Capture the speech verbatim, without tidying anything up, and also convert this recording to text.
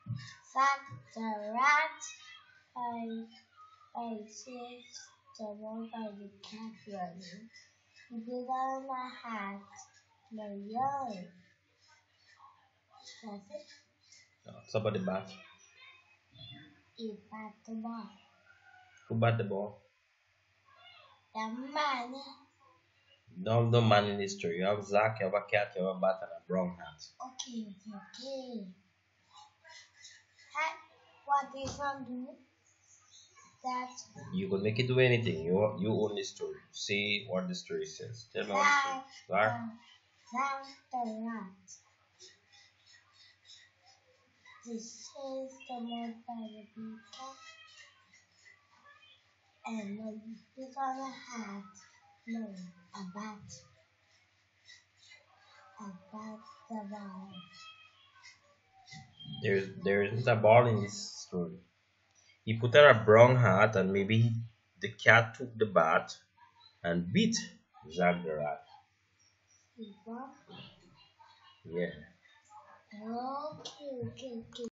Zach the rat by faces the one by the cat running. He put on a hat. No yellow. That's it. What's about the bat? He bat the ball. Who bat the ball? The man. No, no man in this story. You have Zach, you have a cat, you have a bat, and a brown hat. Okay, okay, okay. Hat, what is on do? That You could make it do anything. You you own the story. See what the story says. Tell me what the story. Zach, Zach? Zach the rat. This is the one by the big cat. And when you put on a hat, no, a bat. A bat the ball. There's there isn't a ball in this story. He put on a brown hat and maybe he, the cat took the bat and beat Zach the rat. See what? Yeah. Okay, okay, okay.